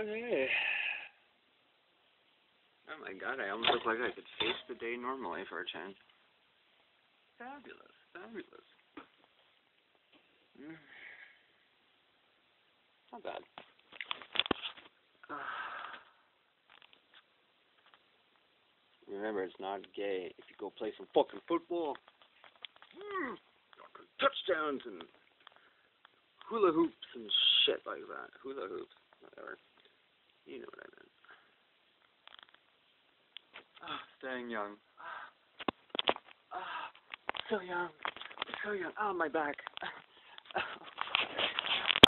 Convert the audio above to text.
Okay. Oh my god, I almost look like I could face the day normally for a change. Fabulous, fabulous. Not bad. Remember, it's not gay if you go play some fucking football. Touchdowns and hula hoops and shit like that. Hula hoops, whatever. You know what I meant. Staying young. So young. So young. Oh, my back.